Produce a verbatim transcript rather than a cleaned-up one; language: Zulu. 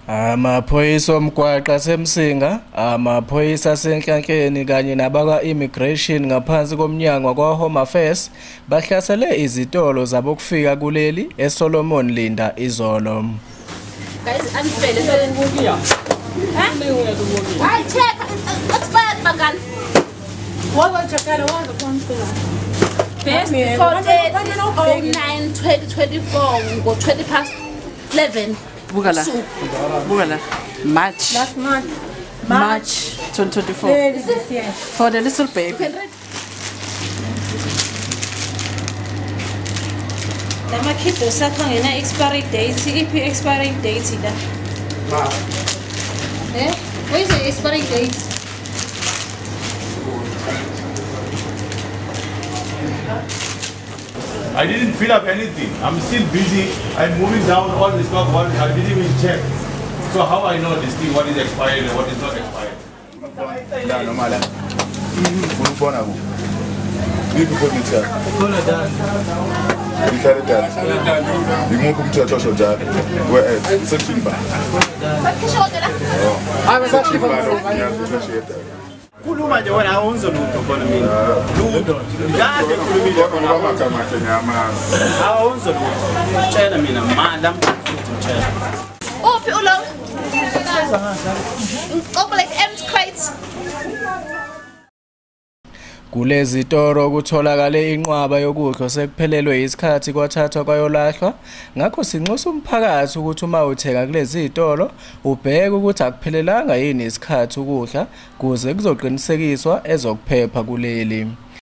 Amaphoyisa omgwaqo asemsinga, amaphoyisa asenhlankeni kanye nabaka immigration ngaphansi komnyango kwa Home Affairs bahlasele izitolo zabokufika kuleli eSolomon Linda izolo. Guys, unfair. I check. What's bad, Magan? What was your color? What was the contour? Best fourteen oh nine twenty twenty-four. Go twenty past eleven. Bugala. Bugala. March. Last month. March twenty twenty-four. For the little baby. Lama kito sa kangina expiry date, E P expiry date ida. Eh? What is the expiry date? I didn't fill up anything. I'm still busy. I'm moving down all the stock. What I didn't even check. So how I know this thing, what is expired and what is not expired? No, no matter. You can put it there. You carry that. You won't come to a church or job. Where else? It's a cheap bag. I was actually going to kuluma nje wena awunzo lutho khona mina lutho ngade kulumile khona amakama kenyama awunzo lutho tshela mina manda mtshela Uphi ulo Ngicobela like empty crates Kulezi toro kutholakale inqwaba yokudla sekuphelelwe isikhathi kwathathwa kwayolahlwa ngakho sinxusa umphakathi ukuthi uma uthenga kulezi toro ubheke ukuthi akuphelelanga yini isikhathi ukudla kuze kuzoqinisekiswa ezokuphepha kuleli